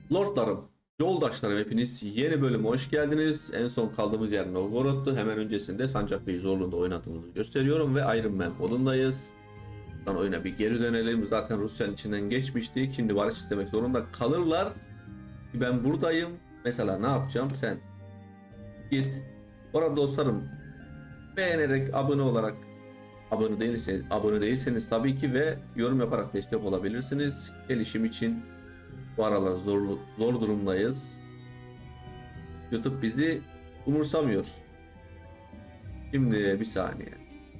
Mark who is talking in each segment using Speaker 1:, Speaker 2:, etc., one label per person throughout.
Speaker 1: Lordlarım, yoldaşlarım hepiniz yeni bölüme hoş geldiniz. En son kaldığımız yer Novgorod'tu. Hemen öncesinde Sancakbey zorluğunda oynadığımızı gösteriyorum ve Iron Man modundayız. Buradan oyuna bir geri dönelim. Zaten Rusya'nın içinden geçmiştik. Şimdi barış istemek zorunda kalırlar. Ben buradayım. Mesela ne yapacağım? Sen git. Orada dostlarım beğenerek abone değilseniz tabii ki ve yorum yaparak destek olabilirsiniz. Gelişim için bu aralar zor durumdayız. YouTube bizi umursamıyor. Şimdi bir saniye.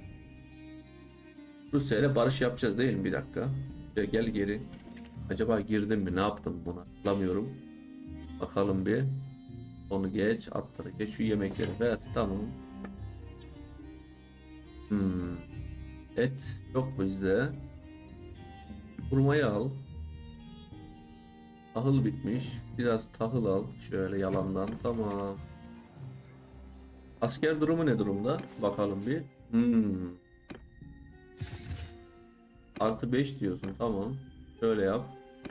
Speaker 1: Rusya ile barış yapacağız değil mi? Bir dakika. Gel geri. Acaba girdim mi? Ne yaptım buna? Hatırlamıyorum. Bakalım bir. Onu geç. Atları geç. Şu yemekleri ver. Tamam. Et yok bizde. Hurmayı al. Tahıl bitmiş. Biraz tahıl al. Şöyle yalandan. Tamam. Asker durumu ne durumda? Bakalım bir. Artı 5 diyorsun. Tamam. Şöyle yap.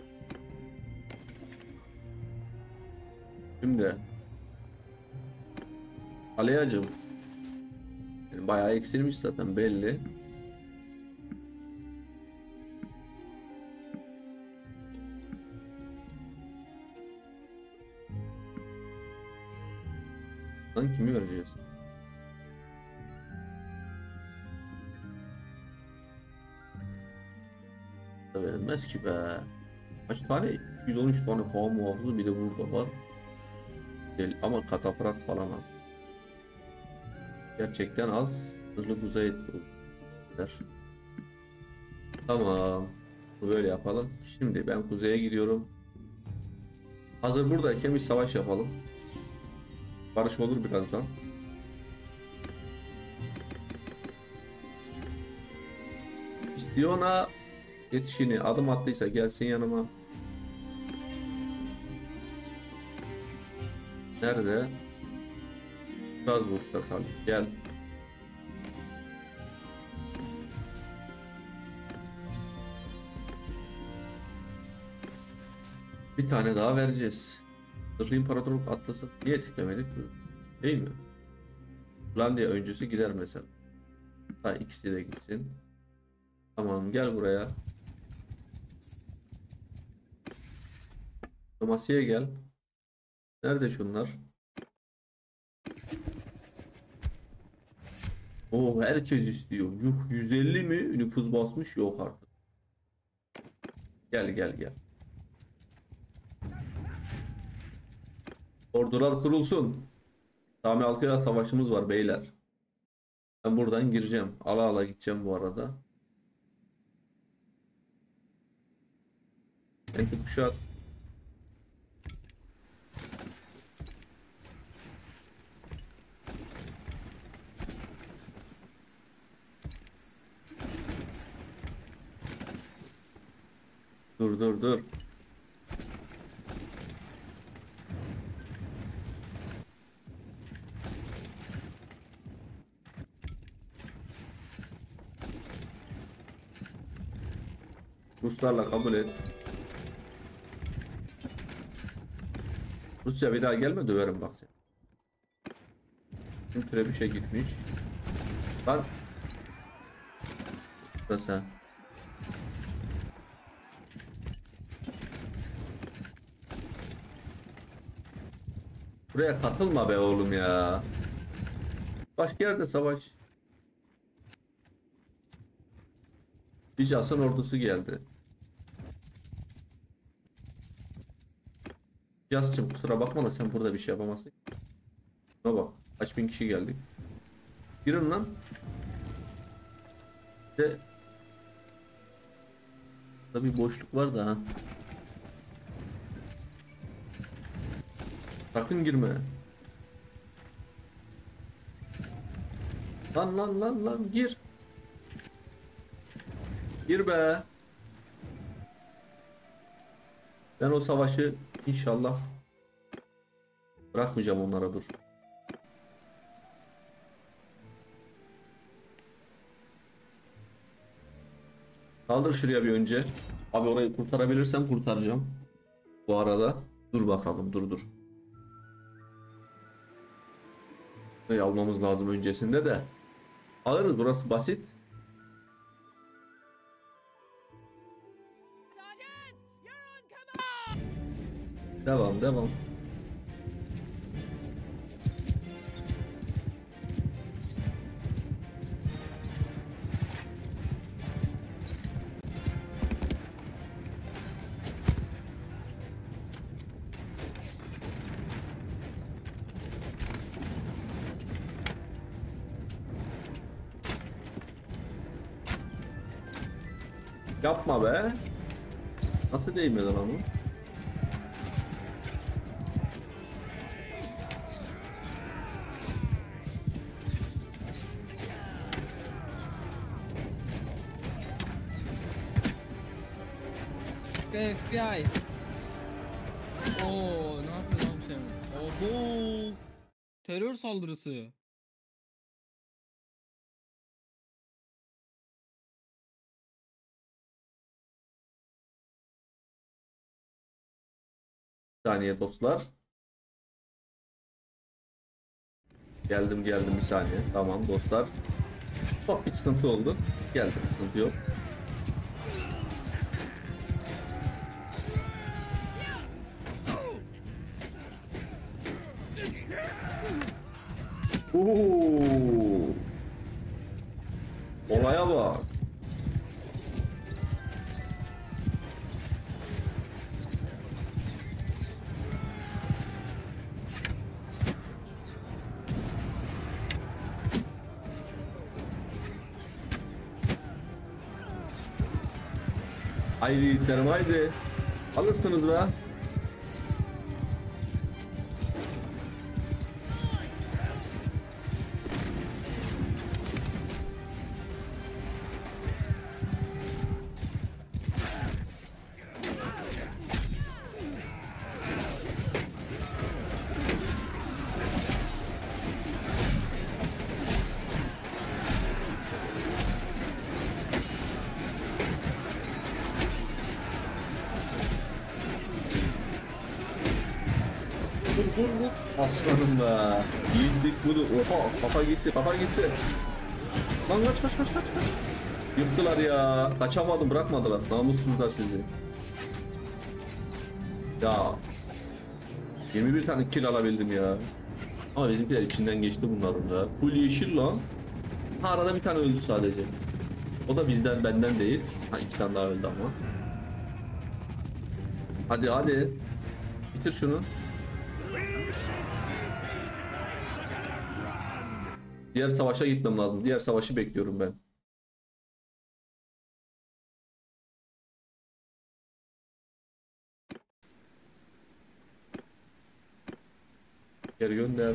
Speaker 1: Şimdi Aleyacım yani bayağı eksilmiş zaten belli. Lan kimi vereceğiz? Da verilmez ki be. Kaç tane? 213 tane hava muhafızı bir de burada var. Değil ama kataprat falan az. Gerçekten az. Hızlı kuzey etkiler. Tamam. Böyle yapalım. Şimdi ben kuzeye gidiyorum. Hazır buradayken bir savaş yapalım. Barış olur birazdan. İstiyona yetişini adım attıysa gelsin yanıma. Nerede? Strasbourg'da tabii. Gel. Bir tane daha vereceğiz. Sırrı İmparatorluk Atlası niye tıklamadık mı? Değil mi? Finlandiya öncüsü gider mesela. Ha ikisi de gitsin. Tamam gel buraya. Diplomasiyeye gel. Nerede şunlar? Oo herkes istiyor. Yuh 150 mi? Nüfus basmış yok artık. Gel gel gel. Ordular kurulsun. Sami Halkı'yla savaşımız var beyler. Ben buradan gireceğim. Ala ala gideceğim bu arada. Enti kuşat. Dur dur dur. Ruslarla kabul et. Rusya bir daha gelme döverim bak seni. Tüm Trebüş'e gitmiş. Lan. Da sen. Buraya katılma be oğlum ya. Başka yerde savaş. Hicaz'ın ordusu geldi. Hicaz'cığım kusura bakma da sen burada bir şey yapamazsın. Buna bak. Kaç bin kişi geldik. Girin lan. De tabii boşluk var da ha. Sakın girme. Lan lan lan lan gir. Gir be. Ben o savaşı inşallah bırakmayacağım onlara dur. Kaldır şuraya bir önce. Abi orayı kurtarabilirsem kurtaracağım. Bu arada. Dur bakalım, dur. Almamız lazım öncesinde de. Alırız, burası basit. Devam. Yapma be. Nasıl değmedi lan o?
Speaker 2: FBI. Oo, ne yapıyor lan sen? Oho. Terör saldırısı.
Speaker 1: Bir saniye dostlar. Geldim bir saniye. Tamam dostlar. Bak bir sıkıntı oldu. Geldim, sıkıntı yok. Oo. Olaya bak. Haydi itlerim haydi. Alırsınız be. Vur. Aslanım be. Yiğitlik budur. Oha, kafa gitti. Lan kaç. Yıktılar ya. Kaçamadım, bırakmadılar. Namussuzlar sizi. Ya. 21 tane kill alabildim ya. Ama bizimkiler içinden geçti bunların da. Full yeşil lan. Ha, arada bir tane öldü sadece. O da benden değil. Ha, 2 tane daha öldü ama. Hadi. Bitir şunu. Diğer savaşa gitmem lazım. Diğer savaşı bekliyorum ben. Geri gönder.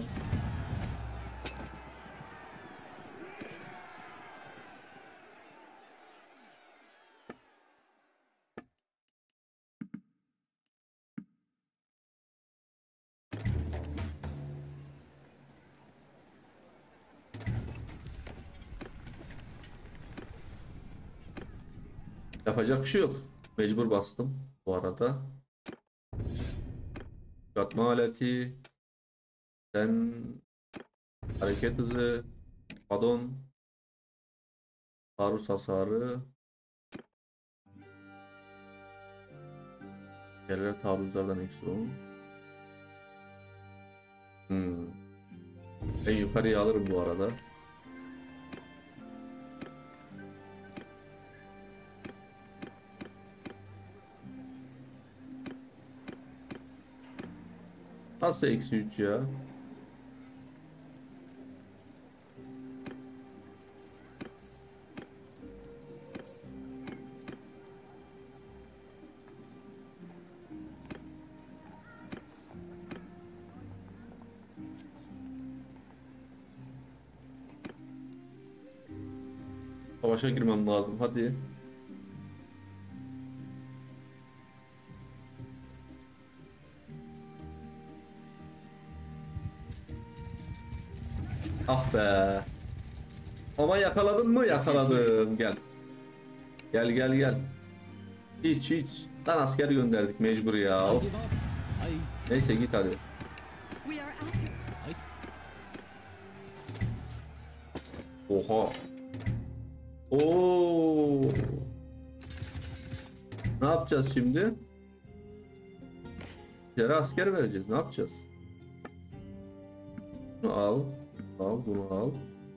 Speaker 1: Yapacak bir şey yok. Mecbur bastım bu arada. Katma aleti. Sen hareket hızı. Pardon. Taarruz hasarı. Yerler taarruzlardan eksi 10. Ben yukarıya alırım bu arada. Nasıl eksi 3 ya? Savaşa girmem lazım. Hadi. Ah be. Ama yakaladın mı? Yakaladım. Gel. Gel. Hiç. Lan asker gönderdik mecbur ya. Of.
Speaker 2: Ay.
Speaker 1: Neyse git hadi.
Speaker 3: We are active.
Speaker 2: Ay.
Speaker 1: Oha. Oo. Ne yapacağız şimdi? Yere asker vereceğiz. Ne yapacağız? Bunu al. Al bunu al.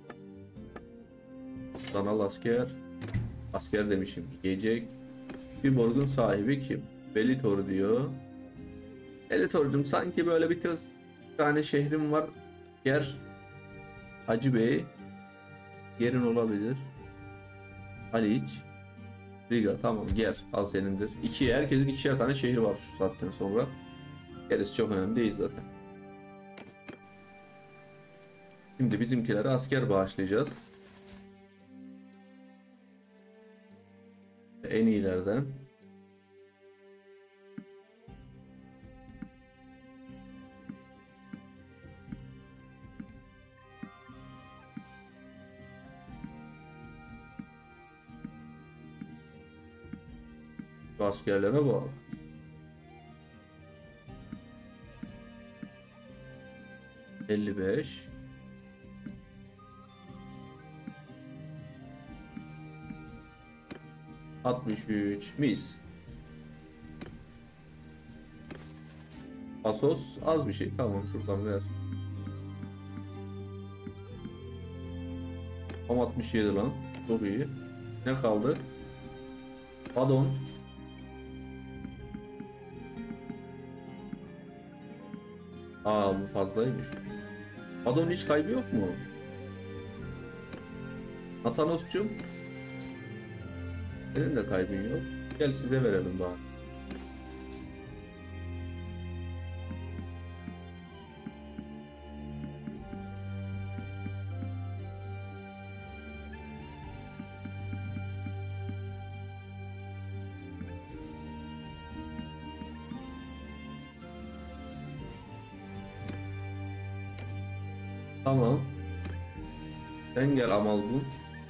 Speaker 1: Sanal asker. Asker demişim. Yiyecek. Bir borgun sahibi kim? Belitor diyor. Belitor'cum sanki böyle bir tane şehrim var. Ger. Hacı Bey. Yerin olabilir. Haliç. Riga tamam ger. Al senindir. Herkesin 2'şer tane şehri var şu saatten sonra. Gerisi çok önemli değil zaten. Şimdi bizimkilere asker bağışlayacağız. En iyilerden. Bu askerlere bak. ...55... 63 mis. Asos az bir şey. Tamam şuradan ver. Tam 67 lan. Çok iyi. Ne kaldı? Adon. Aa bu fazlaymış. Adon hiç kaybı yok mu? Atanos'cum. Senin de kaybın yok. Gel size verelim bari. Tamam. Sen gel Amalgun.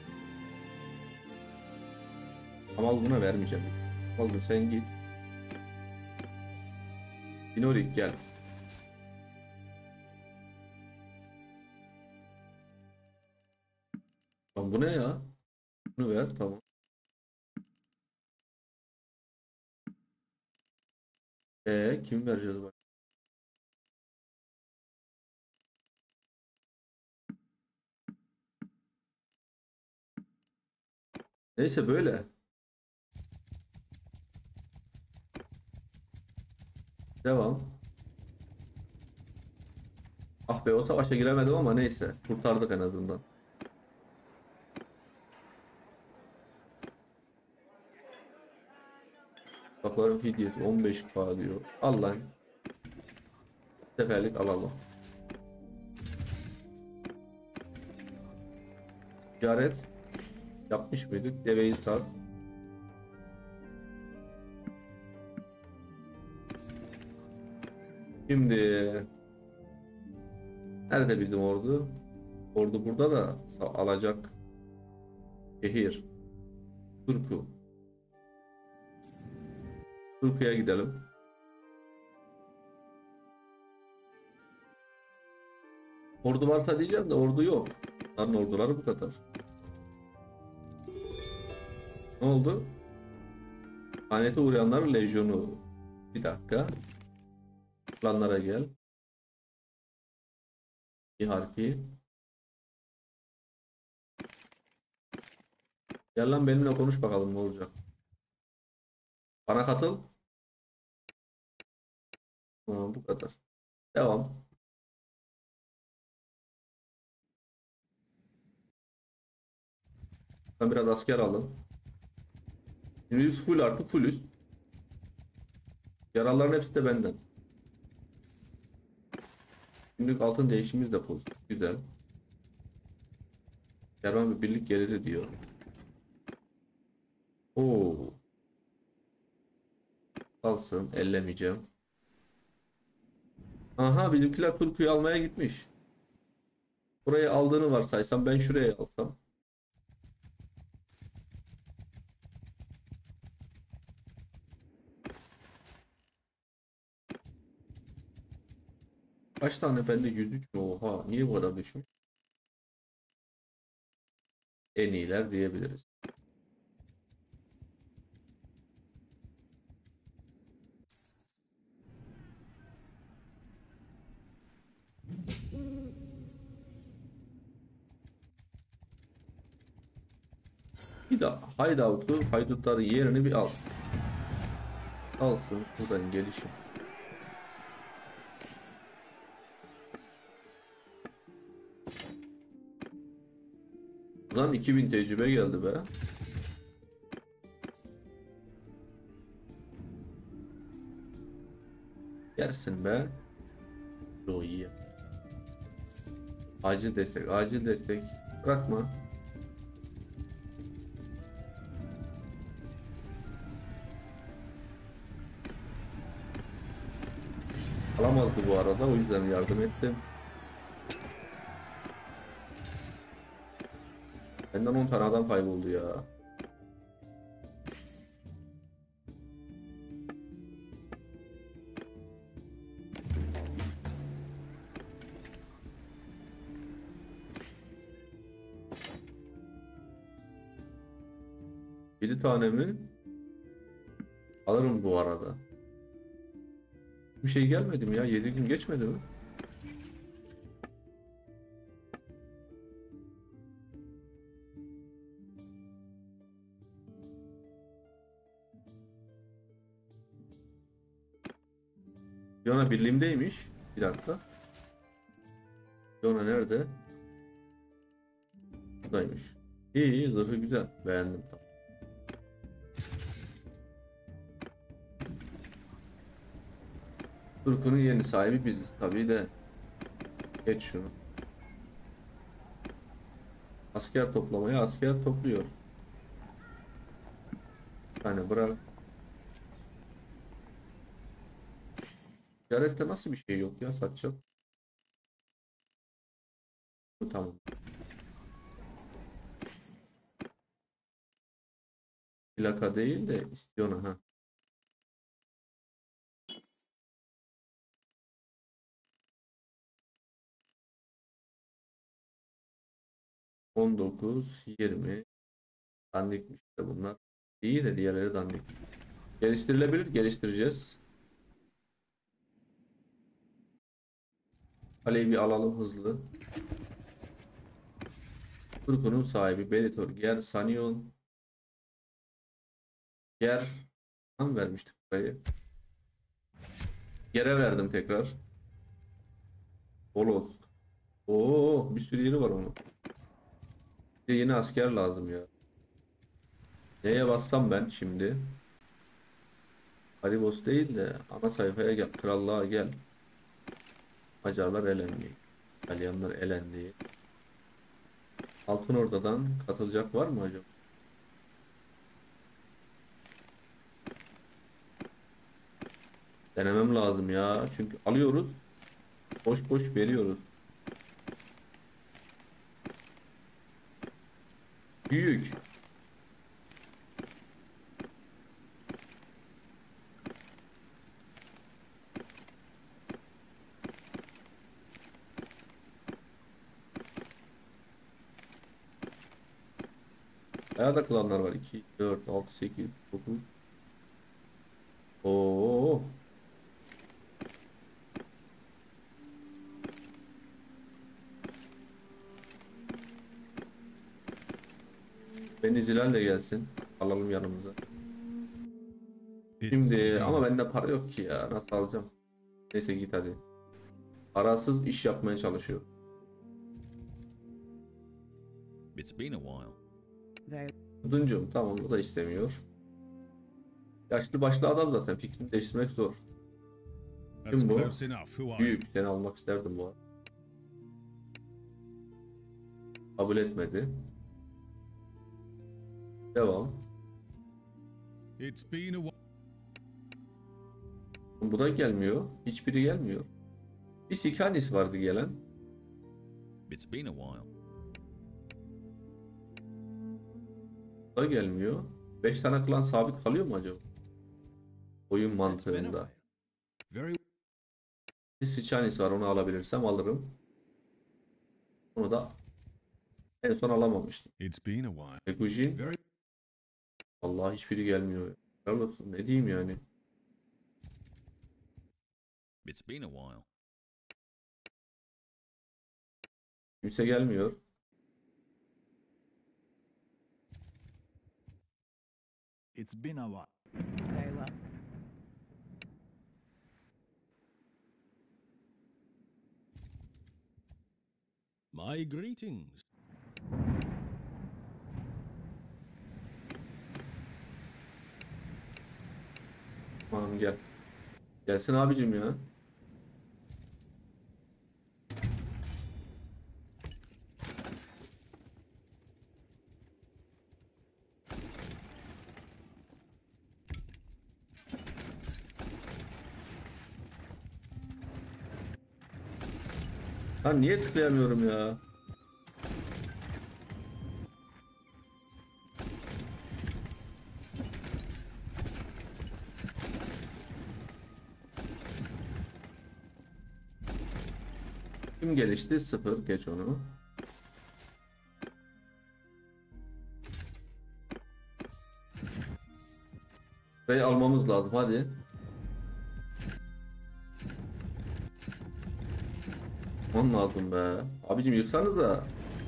Speaker 1: Amalgun'a vermeyeceğim. Amalgun sen git. Binorik gel. Lan bu ne ya? Bunu ver tamam. Kim vereceğiz bak? Neyse böyle. Devam. Ah be o savaşa giremedim ama neyse. Kurtardık en azından. Bakların fidyesi 15k diyor. Al lan. Seferlik alalım. Ticaret yapmış mıydık? Deveyi sat. Şimdi nerede bizim ordu? Ordu burada da alacak. Şehir. Turku. Turku'ya gidelim. Ordu varsa diyeceğim de ordu yok. Onların orduları bu kadar. Ne oldu? Lanete uğrayanlar lejyonu. Bir dakika. Planlara gel. Bir harfi. Gel lan benimle konuş bakalım ne olacak. Bana katıl. Tamam bu kadar. Devam. Ben biraz asker alın. Şimdi biz full artı fullüz. Yaralıların hepsi de benden. Günlük altın değişimimiz de pozitif. Güzel. Kervan bir birlik geliri diyor. Oo. Kalsın. Ellemeyeceğim. Aha bizimkiler Turku'yu almaya gitmiş. Burayı aldığını varsaysam ben şuraya alsam. Kaç tane bende 103 mü? Oha niye bu kadar düşmüş? En iyiler diyebiliriz. Bir de haydutların yerini bir al. Alsın buradan gelişim. Buradan 2000 tecrübe geldi be. Yersin be. Yo iyi. Acil destek, acil destek. Bırakma. Alamazdı bu arada, o yüzden yardım ettim. Benden 10 tane adam kayboldu ya. Yedi tane mi? Alırım bu arada. Bir şey gelmedi mi ya? 7 gün geçmedi mi? Yona birliğimdeymiş. Bir dakika. Yona nerede? Buradaymış. İyi iyi, zırhı güzel. Beğendim. Tamam. Turku'nun yeni sahibi biziz. Tabii de. Geç şunu. Asker toplamaya asker topluyor. Bir tane bırak. Ticarette nasıl bir şey yok ya, satacağım. Tamam. Plaka değil de istiyor ha. On dokuz, 20. Dandikmiş de bunlar. İyi de diğerleri dandik. Geliştirilebilir, geliştireceğiz. Kaleyi bir alalım hızlı. Turku'nun sahibi Belitor Ger Sanion. Ger tam vermiştik burayı. Ger'e verdim tekrar. Bolos. Oo, bir sürü yeri var onun. Bir de yeni asker lazım ya. Neye bassam ben şimdi? Haribos değil de ana sayfaya gel. Krallığa gel. Macarlar elendi. İtalyanlar elendi. Altın Ordadan katılacak var mı acaba? Denemem lazım ya. Çünkü alıyoruz. Boş boş veriyoruz. Büyük. Bayağı da klanlar var. 2, 4, 6, 8, 9. Oo. Beni Zilal de gelsin. Alalım yanımıza. Şimdi ama bende para yok ki ya. Nasıl alacağım? Neyse git hadi. Parasız iş yapmaya çalışıyor.
Speaker 4: It's been a while.
Speaker 1: Oduncum tamam, o da istemiyor. Yaşlı başlı adam zaten, fikrini değiştirmek zor.
Speaker 5: That's
Speaker 1: Kim bu?
Speaker 5: close enough. Who are you?
Speaker 1: Büyük, seni almak isterdim bu arada. Kabul etmedi. Devam.
Speaker 5: It's been a while.
Speaker 1: Bu da gelmiyor. Hiçbiri gelmiyor. Bir Sikanis vardı gelen.
Speaker 4: It's been a while.
Speaker 1: Bu da gelmiyor. 5 tane klan sabit kalıyor mu acaba? Oyun
Speaker 6: It's been a
Speaker 1: mantığında.
Speaker 6: while. Very
Speaker 1: Bir Sichanis var, onu alabilirsem alırım. Onu da en son alamamıştım.
Speaker 5: It's been a while.
Speaker 1: Egujin. Allah hiçbiri gelmiyor. Helal olsun, ne diyeyim yani.
Speaker 4: It's been a while.
Speaker 1: Kimse gelmiyor.
Speaker 6: It's been a while.
Speaker 3: Very well.
Speaker 5: My greetings.
Speaker 1: Tamam gel. Gelsin abicim ya. Lan niye tıklayamıyorum ya? Kim gelişti? 0. Geç onu. Burayı almamız lazım. Hadi. Aman lazım be. Abicim yıksanız da.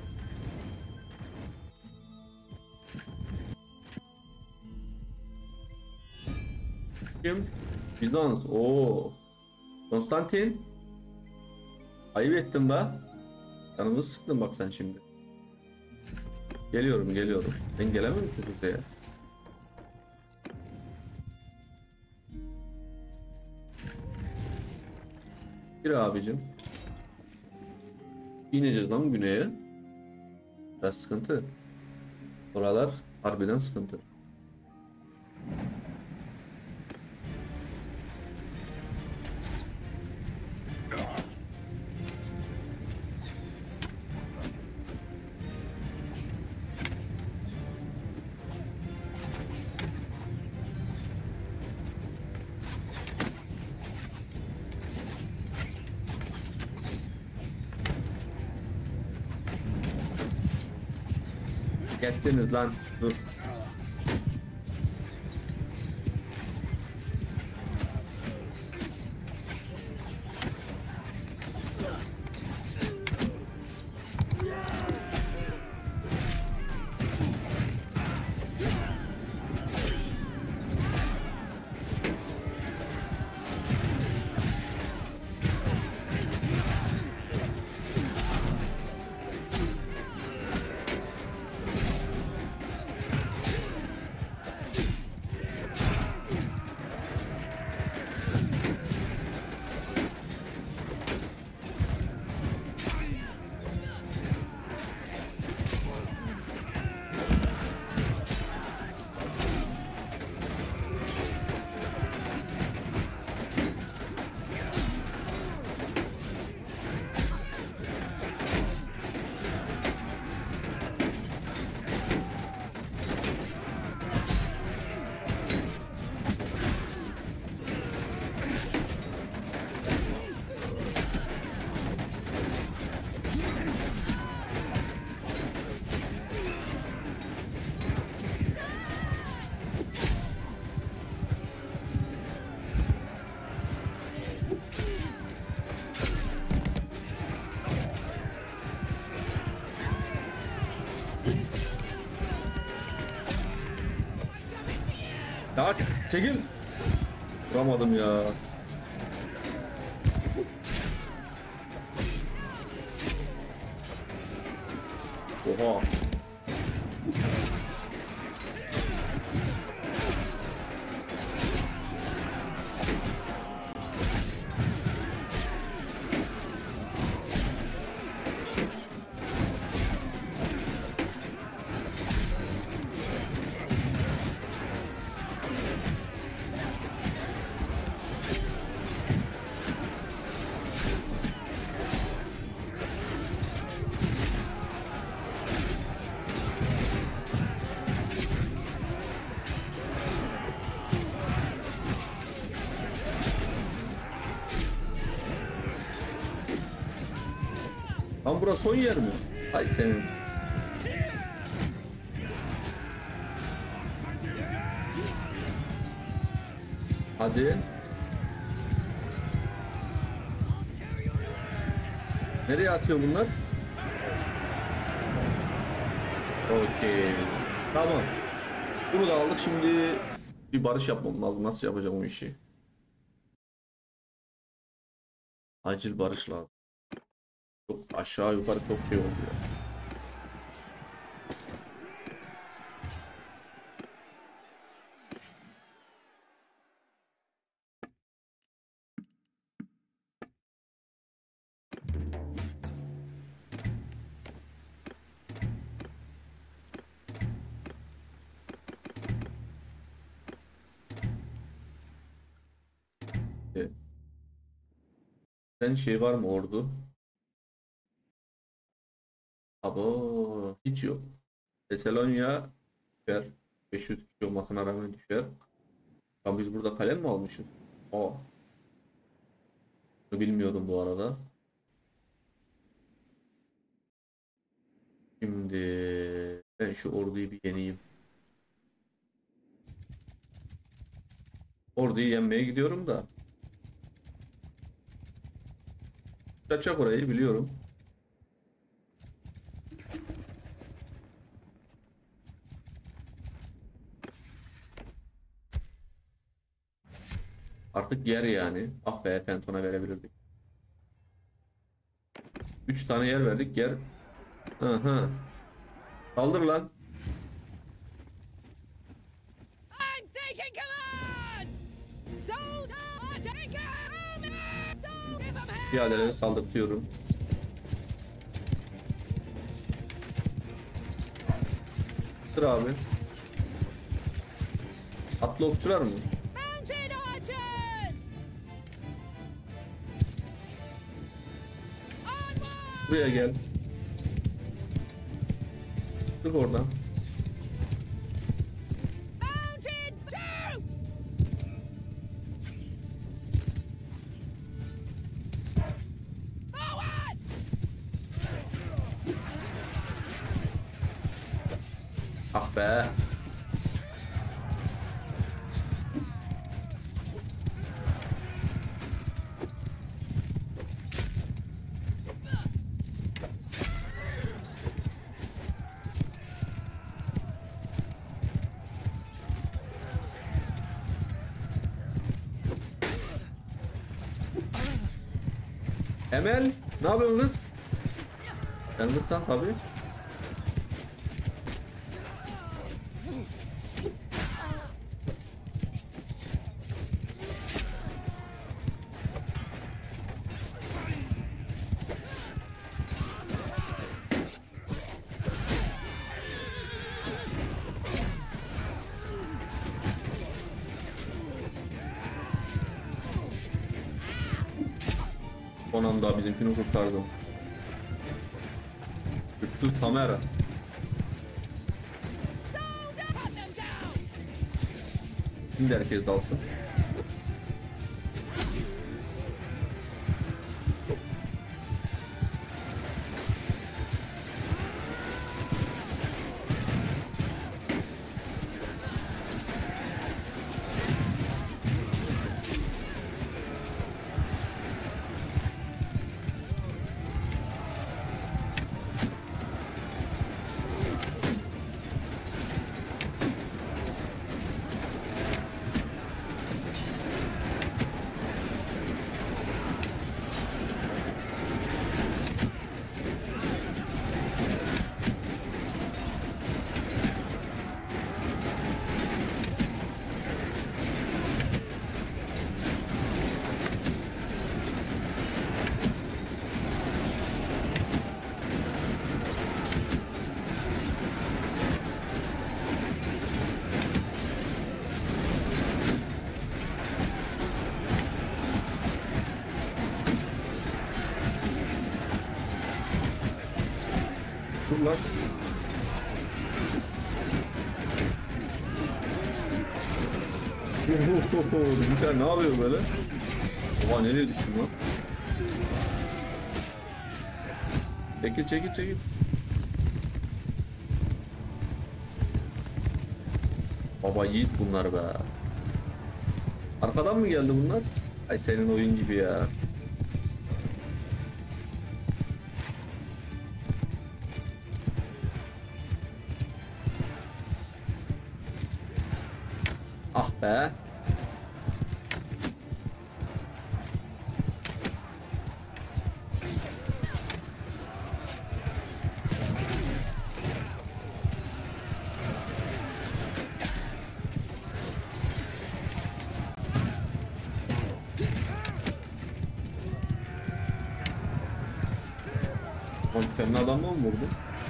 Speaker 1: Kim? Bizans. Oo. Konstantin. Ayıp ettin be. Canımı sıktın bak sen şimdi. Geliyorum geliyorum. Ben gelemem ki buraya. Gir abicim. İneceğiz lan güneye. Biraz sıkıntı. Oralar harbiden sıkıntı. Gettiniz lan. Dur. Ya çekil. Vuramadım ya. Oha. Lan burası son yer mi? Hay senin. Hadi. Nereye atıyor bunlar? Okey. Tamam. Bunu da aldık. Şimdi bir barış yapmam lazım. Nasıl yapacağım o işi? Acil barış lazım. Çok aşağı yukarı çok şey oldu ya. Evet. Sen şey var mı ordu? Abo hiç yok. Tesalonya düşer. 500 kişi olmasına rağmen düşer. Tam biz burada kalem mi almışız? Aa. Bunu bilmiyordum bu arada. Şimdi ben şu orduyu bir yeneyim. Orduyu yenmeye gidiyorum da. Kaçacak orayı biliyorum. Artık yer yani. Ah be, Fenton'a verebilirdik. 3 tane yer verdik, yer. Aha. Kaldır lan.
Speaker 7: I'm taking command! So take command! So give 'em hell!
Speaker 1: Piyadeleri saldırtıyorum. Sır abi. Atlı okçular mı?
Speaker 7: Mounted archers! Onward!
Speaker 1: Buraya gel. Çık oradan.
Speaker 7: Mounted troops! Forward!
Speaker 1: Ah be. Emel, ne yapıyorsun kız? Sen kızsan tabii. Son anda bizimkini kurtardım. Tuttu kamera.
Speaker 7: Soldier! Cut them down!
Speaker 1: Şimdi herkes dalsın. Dur lan. Bizimkiler ne yapıyor böyle? Oha, nereye düştüm lan? Çekil çekil çekil. Baba yiğit bunlar be. Arkadan mı geldi bunlar? Ay senin oyun gibi ya. Ah be. Oğlum senin adamla mı vurdu?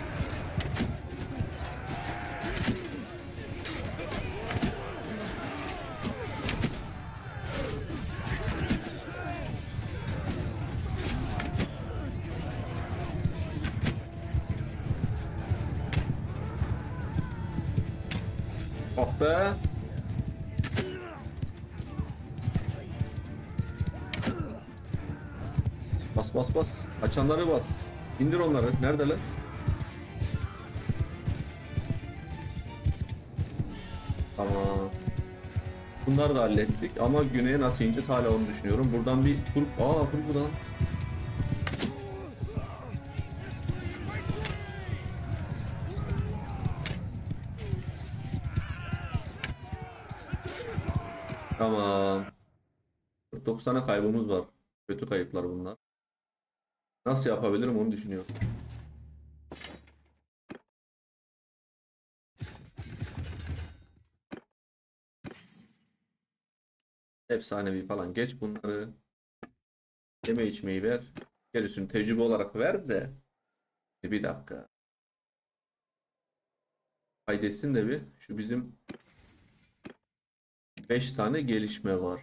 Speaker 1: Ah be. Bas bas bas. Açanları bas. İndir onları. Neredeler? Tamam. Bunları da hallettik ama güneye nasıl ineceğiz hala onu düşünüyorum. Buradan bir tur... Dur buradan. Tamam. 49 tane kaybımız var. Kötü kayıplar bunlar. Nasıl yapabilirim onu düşünüyorum. Efsanevi falan geç bunları. Yeme içmeyi ver. Gerisini tecrübe olarak ver de. Bir dakika. Kaydetsin de bir. Şu bizim 5 tane gelişme var.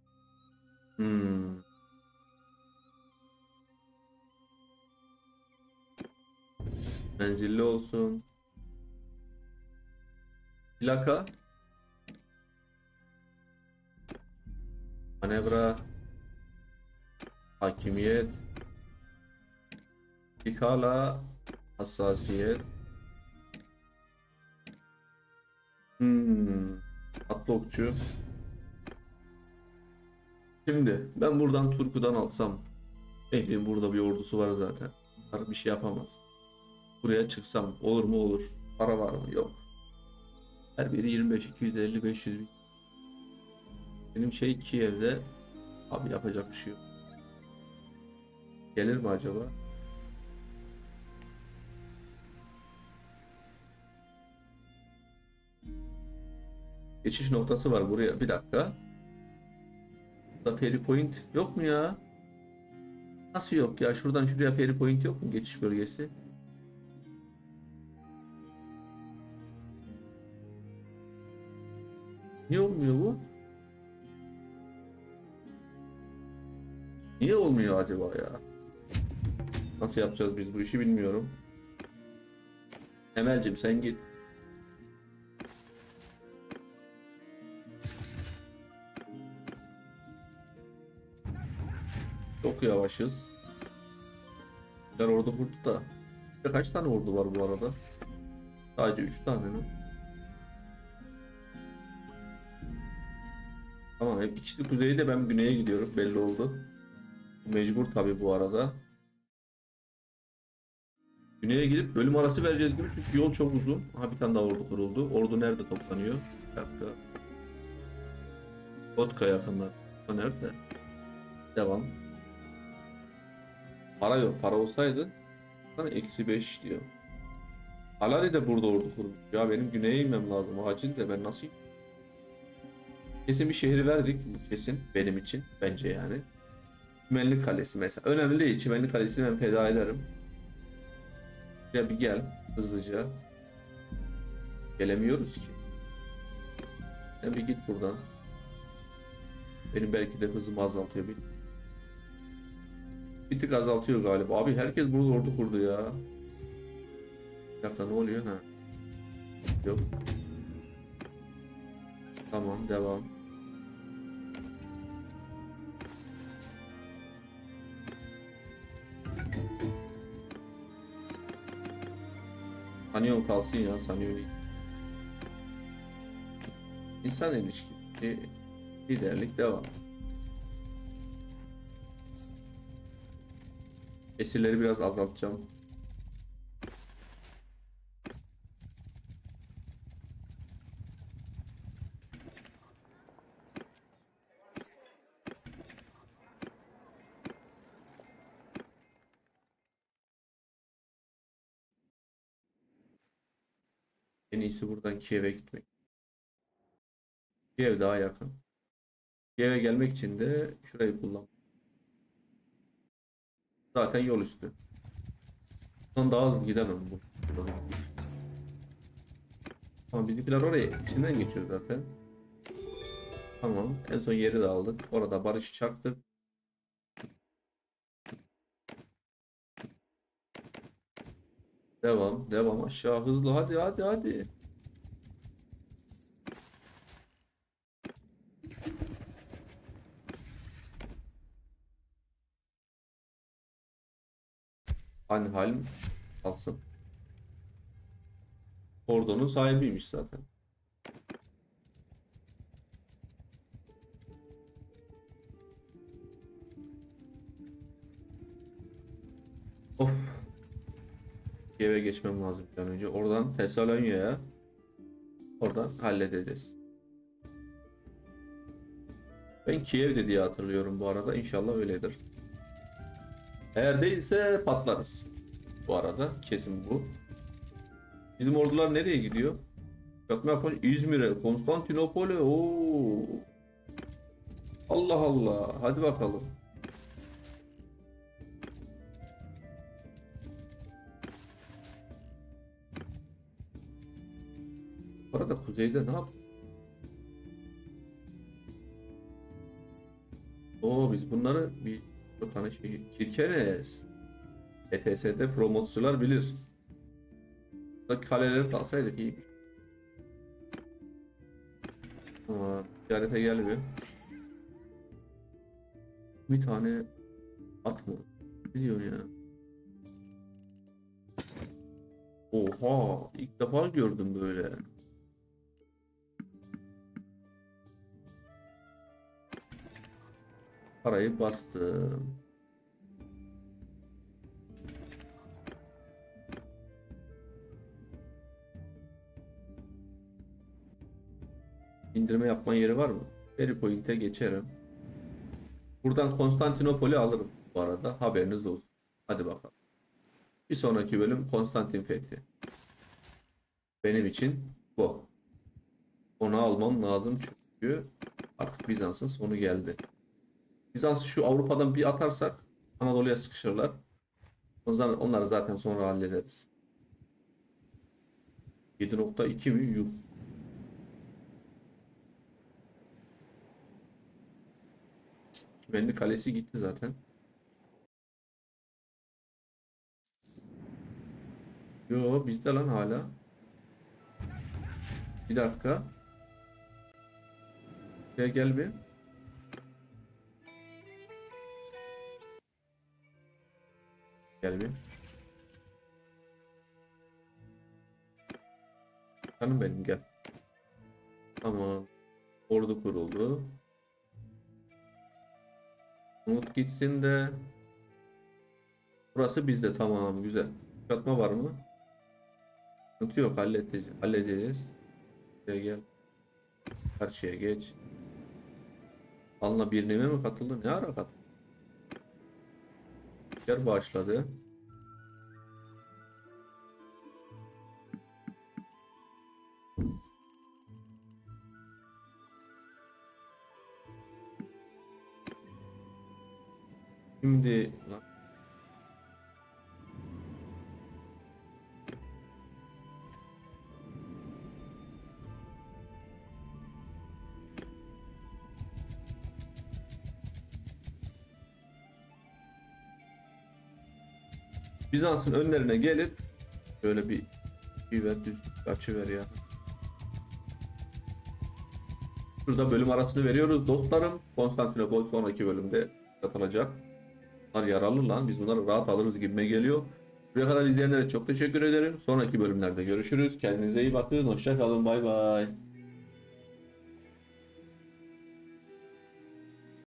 Speaker 1: Menzilli olsun. Plaka. Manevra. Hakimiyet. İkala. Hassasiyet. Atlı okçu. Şimdi ben buradan Turku'dan alsam. Ehli'nin burada bir ordusu var zaten. Bir şey yapamaz. Buraya çıksam olur mu? Olur. Para var mı? Yok. Her biri 25, 250, 500 bin. Benim şey Kiev'de abi yapacak bir şey yok. Gelir mi acaba? Geçiş noktası var buraya. Bir dakika. Burada peri point yok mu ya? Nasıl yok ya? Şuradan şuraya peri point yok mu? Geçiş bölgesi. Niye olmuyor bu? Niye olmuyor acaba ya? Nasıl yapacağız biz bu işi bilmiyorum. Emel'cim sen git. Çok yavaşız. Bir ordu kurdu da. Kaç tane ordu var bu arada? Sadece 3 tane mi? Tamam, hep ikisi kuzeyde, ben güneye gidiyorum, belli oldu. Mecbur tabi bu arada. Güneye gidip bölüm arası vereceğiz gibi çünkü yol çok uzun. Aha bir tane daha ordu kuruldu. Ordu nerede toplanıyor? Bir dakika. Kotka yakınlar. Nerede? Devam. Para yok. Para olsaydı sana -5 diyor. Halali de burada ordu kurmuş. Ya benim güneye inmem lazım. Acil de ben nasıl? Kesin bir şehri verdik. Kesin benim için. Bence yani. Çimenlik Kalesi mesela. Önemli değil. Çimenlik Kalesi'ni ben feda ederim. Ya bir gel hızlıca. Gelemiyoruz ki. Ya bir git buradan. Benim belki de hızımı azaltıyor. Bir tık azaltıyor galiba. Abi herkes burada ordu kurdu ya. Bir dakika, ne oluyor ha? Yok. Tamam, devam. Sanyon kalsın ya, Sanyon iyi. İnsan ilişkisi, liderlik devam. Esirleri biraz azaltacağım. En iyisi buradan Kiev'e gitmek. Kiev daha yakın. Kiev'e gelmek için de şurayı kullan. Zaten yol üstü. Buradan daha hızlı gidemem bu. Ama bizimkiler oraya içinden geçiyor zaten. Tamam. En son yeri de aldık. Orada barışı çaktık. Devam. Devam aşağı hızlı. Hadi hadi hadi. Anhalm alsın. Ordonun sahibiymiş zaten. Of. Kiev'e geçmem lazım bir an önce. Oradan Tesalonya'ya. Oradan halledeceğiz. Ben Kiev'de diye hatırlıyorum bu arada. İnşallah öyledir. Eğer değilse patlarız. Bu arada kesin bu. Bizim ordular nereye gidiyor? Çatma yapan İzmir'e, Konstantinopol'e. Oo. Allah Allah. Hadi bakalım. Bu arada kuzeyde ne yap? Oo, biz bunları bir tane şey Kirkenes. ETS'de promotçular bilir. Buradaki kaleleri de alsaydık iyi. Ama ziyarete gel bir. Bir tane at mı? Ne diyorsun ya? Oha! İlk defa gördüm böyle. Parayı bastım. İndirme yapma yeri var mı? Ferry Point'e geçerim. Buradan Konstantinopol'i alırım bu arada. Haberiniz olsun. Hadi bakalım. Bir sonraki bölüm Konstantin fethi. Benim için bu. Onu almam lazım çünkü artık Bizans'ın sonu geldi. Bizans'ı şu Avrupa'dan bir atarsak Anadolu'ya sıkışırlar. Onları zaten sonra hallederiz. 7.2 mi? Yuh. Çimenli Kalesi gitti zaten. Yo bizde lan hala. Bir dakika. Gel bir. Gel bir. Canım benim gel. Tamam. Ordu kuruldu. Umut gitsin de. Burası bizde, tamam güzel. Kuşatma var mı? Sıkıntı yok, halledeceğiz. Gel. Karşıya geç. Alna birliğime mi katıldı? Ne ara katıldı? Yer başladı. Şimdi Bizans'ın önlerine gelip böyle bir ver, düz açıver ya. Şurada bölüm arasını veriyoruz dostlarım. Konstantinopol sonraki bölümde katılacak. Bunlar yaralı lan. Biz bunları rahat alırız gibime geliyor. Buraya kadar izleyenlere çok teşekkür ederim. Sonraki bölümlerde görüşürüz. Kendinize iyi bakın. Hoşça kalın. Bay bay.